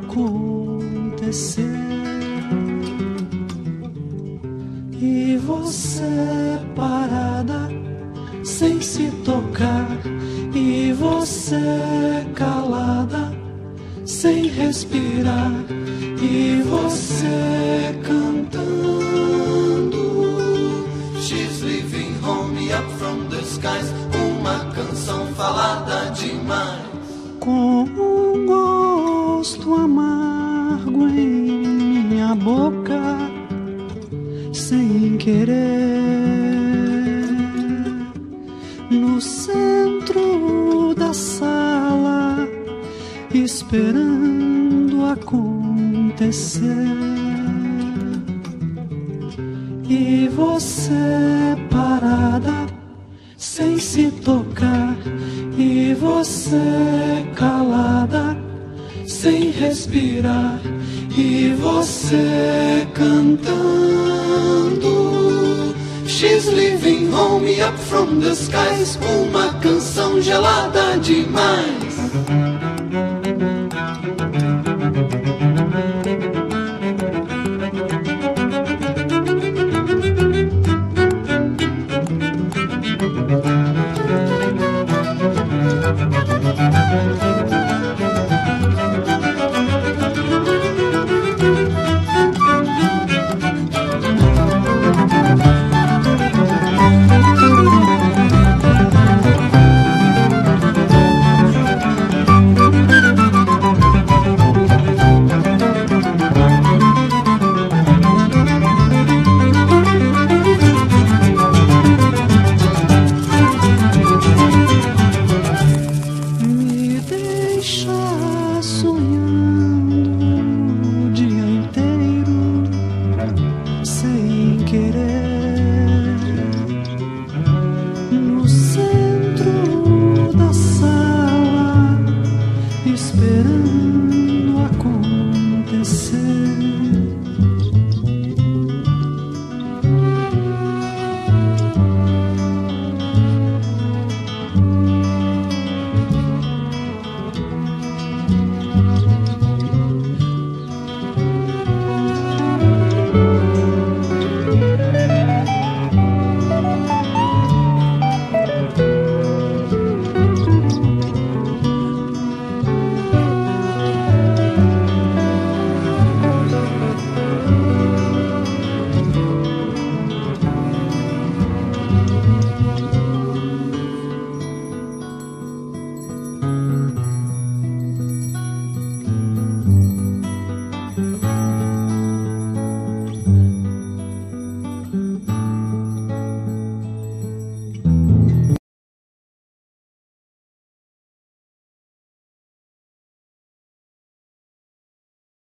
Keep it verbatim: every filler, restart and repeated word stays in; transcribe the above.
acontecer. E você parada, sem se tocar, e você calada, sem respirar, e você cantando. She's leaving home up from the skies, uma canção falada demais, com um gosto amargo em minha boca, sem querer, no centro da sala, esperando acontecer. E você parada, sem se tocar, e você calada, sem respirar, e você cantando. She's leaving home up from the skies, uma canção gelada demais.